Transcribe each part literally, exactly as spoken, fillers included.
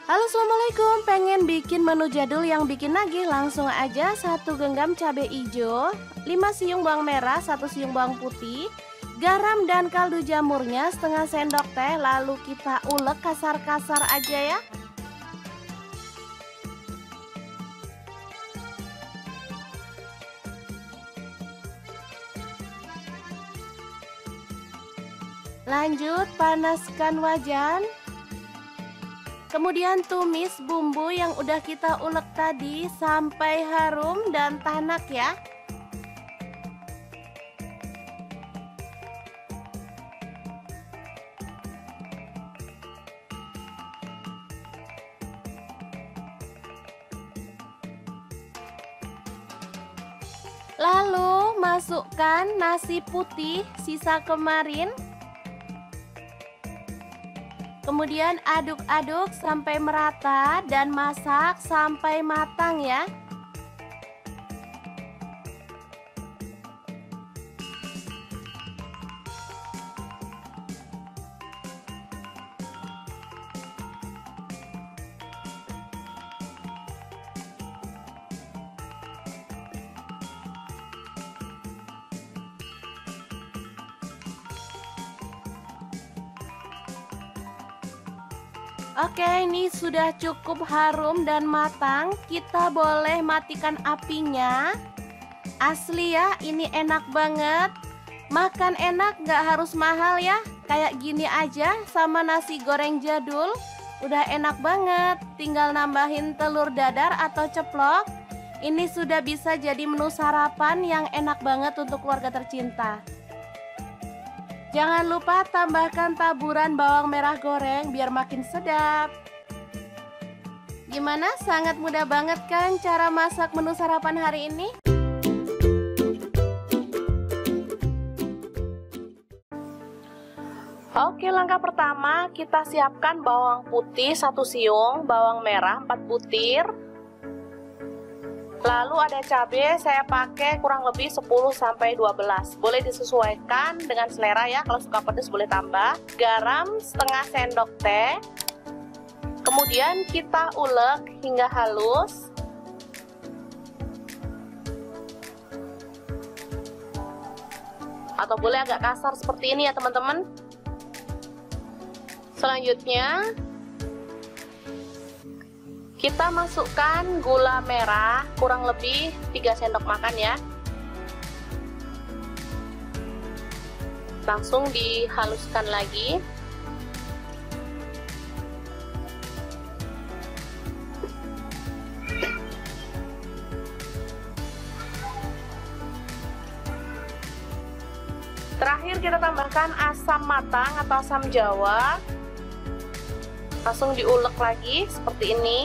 Halo, assalamualaikum. Pengen bikin menu jadul yang bikin nagih? Langsung aja satu genggam cabai hijau, lima siung bawang merah, satu siung bawang putih, garam dan kaldu jamurnya setengah sendok teh. Lalu kita ulek kasar-kasar aja ya. Lanjut panaskan wajan. Kemudian tumis bumbu yang udah kita ulek tadi sampai harum dan tanak ya. Lalu masukkan nasi putih sisa kemarin. Kemudian aduk-aduk sampai merata dan masak sampai matang ya. Oke, ini sudah cukup harum dan matang. Kita boleh matikan apinya. Asli ya, ini enak banget. Makan enak, gak harus mahal ya. Kayak gini aja sama nasi goreng jadul. Udah enak banget. Tinggal nambahin telur dadar atau ceplok. Ini sudah bisa jadi menu sarapan yang enak banget untuk keluarga tercinta. Jangan lupa tambahkan taburan bawang merah goreng biar makin sedap. Gimana? Sangat mudah banget kan cara masak menu sarapan hari ini? Oke, langkah pertama kita siapkan bawang putih satu siung, bawang merah empat butir. Lalu ada cabai, saya pakai kurang lebih sepuluh sampai dua belas. Boleh disesuaikan dengan selera ya, kalau suka pedas boleh tambah. Garam setengah sendok teh. Kemudian kita ulek hingga halus. Atau boleh agak kasar seperti ini ya teman-teman. Selanjutnya kita masukkan gula merah kurang lebih tiga sendok makan ya. Langsung dihaluskan lagi. Terakhir kita tambahkan asam matang atau asam jawa. Langsung diulek lagi seperti ini.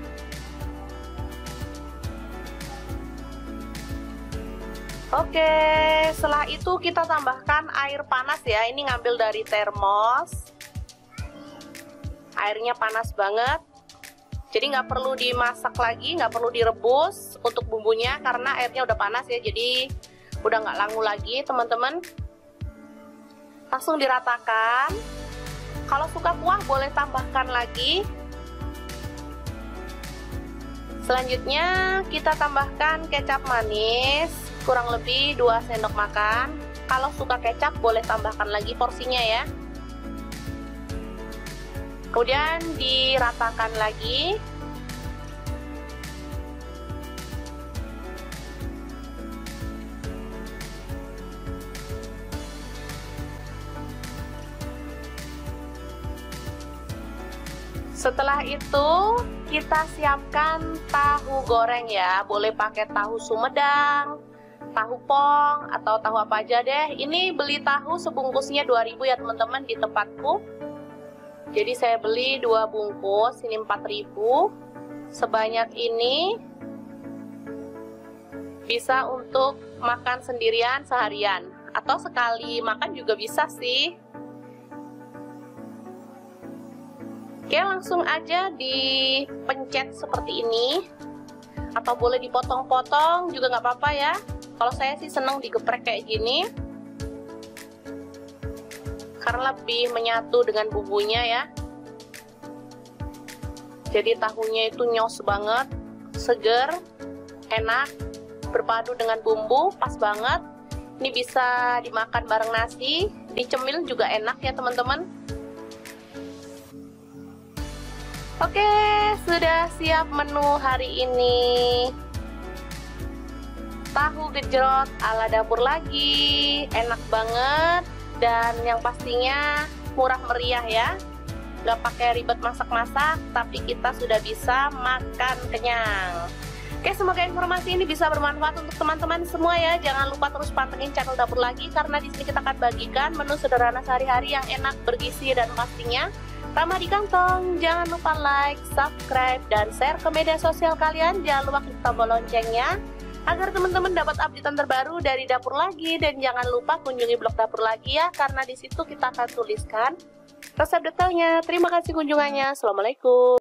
Oke, setelah itu kita tambahkan air panas ya. Ini ngambil dari termos. Airnya panas banget. Jadi nggak perlu dimasak lagi, nggak perlu direbus untuk bumbunya karena airnya udah panas ya. Jadi udah nggak langu lagi teman-teman. Langsung diratakan. Kalau suka kuah boleh tambahkan lagi. Selanjutnya kita tambahkan kecap manis kurang lebih dua sendok makan. Kalau suka kecap boleh tambahkan lagi porsinya ya. Kemudian diratakan lagi. Setelah itu kita siapkan tahu goreng ya. Boleh pakai tahu Sumedang, tahu pong, atau tahu apa aja deh. Ini beli tahu sebungkusnya dua ribu ya teman-teman di tempatku. Jadi saya beli dua bungkus, ini empat ribu. Sebanyak ini bisa untuk makan sendirian seharian. Atau sekali makan juga bisa sih. Oke, langsung aja dipencet seperti ini. Atau boleh dipotong-potong juga nggak apa-apa ya. Kalau saya sih seneng digeprek kayak gini. karena lebih menyatu dengan bumbunya ya. Jadi tahunya itu nyos banget, seger, enak, berpadu dengan bumbu, pas banget. Ini bisa dimakan bareng nasi, dicemil juga enak ya teman-teman. Oke, sudah siap menu hari ini. Tahu gejrot ala dapur lagi, enak banget. Dan yang pastinya murah meriah ya. Gak pakai ribet masak-masak, tapi kita sudah bisa makan kenyang. Oke, semoga informasi ini bisa bermanfaat untuk teman-teman semua ya. Jangan lupa terus pantengin channel Dapur Lagi, karena di sini kita akan bagikan menu sederhana sehari-hari yang enak, bergizi, dan pastinya ramah di kantong. Jangan lupa like, subscribe, dan share ke media sosial kalian. Jangan lupa klik tombol loncengnya agar teman-teman dapat updatean terbaru dari Dapur Lagi. Dan jangan lupa kunjungi blog Dapur Lagi ya, karena di situ kita akan tuliskan resep detailnya. Terima kasih kunjungannya. Assalamualaikum.